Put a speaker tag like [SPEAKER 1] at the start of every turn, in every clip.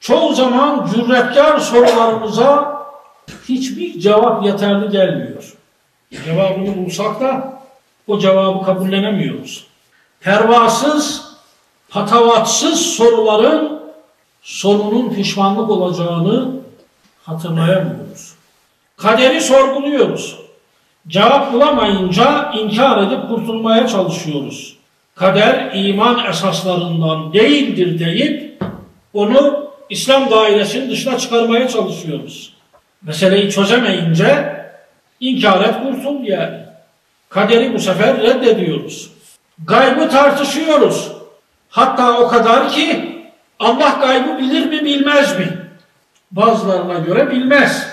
[SPEAKER 1] Çoğu zaman cüretkar sorularımıza hiçbir cevap yeterli gelmiyor. Cevabını bulsak da o cevabı kabullenemiyoruz. Pervasız, patavatsız soruların sonunun pişmanlık olacağını hatırlayamıyoruz. Kaderi sorguluyoruz. Cevap bulamayınca inkar edip kurtulmaya çalışıyoruz. Kader iman esaslarından değildir deyip onu İslam dairesinin dışına çıkarmaya çalışıyoruz. Meseleyi çözemeyince inkar et kurtul yani. Kaderi bu sefer reddediyoruz. Gaybı tartışıyoruz. Hatta o kadar ki Allah gaybı bilir mi bilmez mi? Bazılarına göre bilmez.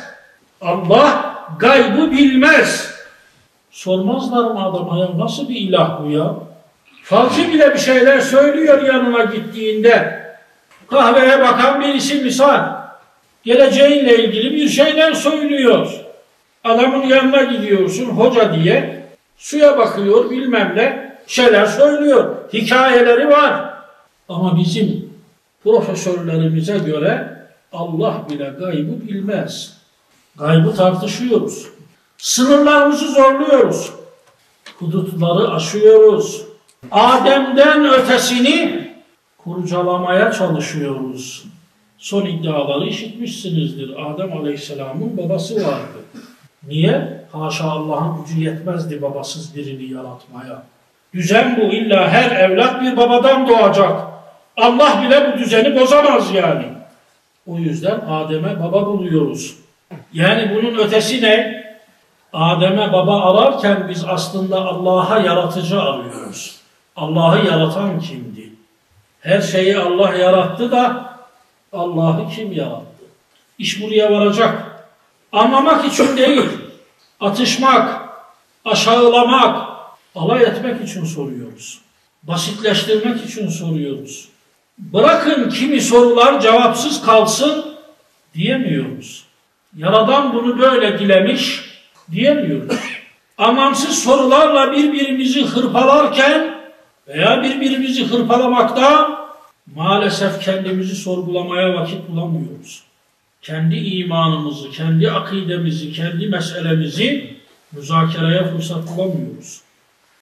[SPEAKER 1] Allah gaybı bilmez. Sormazlar mı adama ya? Nasıl bir ilah bu ya? Falcı bile bir şeyler söylüyor yanına gittiğinde. Kahveye bakan birisi misal. Geleceğinle ilgili bir şeyler söylüyor. Adamın yanına gidiyorsun hoca diye. Suya bakıyor bilmem ne şeyler söylüyor. Hikayeleri var. Ama bizim profesörlerimize göre Allah bile gaybı bilmez. Gaybı tartışıyoruz. Sınırlarımızı zorluyoruz. Hudutları aşıyoruz. Adem'den ötesini kurcalamaya çalışıyoruz. Son iddiaları işitmişsinizdir. Adem Aleyhisselam'ın babası vardı. Niye? Haşa Allah'ın gücü yetmezdi babasız birini yaratmaya. Düzen bu. İlla her evlat bir babadan doğacak. Allah bile bu düzeni bozamaz yani. O yüzden Adem'e baba buluyoruz. Yani bunun ötesi ne? Adem'e baba ararken biz aslında Allah'a yaratıcı arıyoruz. Allah'ı yaratan kimdi? Her şeyi Allah yarattı da Allah'ı kim yarattı? İş buraya varacak. Anlamak için değil, atışmak, aşağılamak, alay etmek için soruyoruz. Basitleştirmek için soruyoruz. Bırakın kimi sorular cevapsız kalsın diyemiyoruz. Yaradan bunu böyle dilemiş diyemiyoruz. Anlamsız sorularla birbirimizi hırpalarken veya birbirimizi hırpalamakta maalesef kendimizi sorgulamaya vakit bulamıyoruz. Kendi imanımızı, kendi akidemizi, kendi meselemizi müzakereye fırsat bulamıyoruz.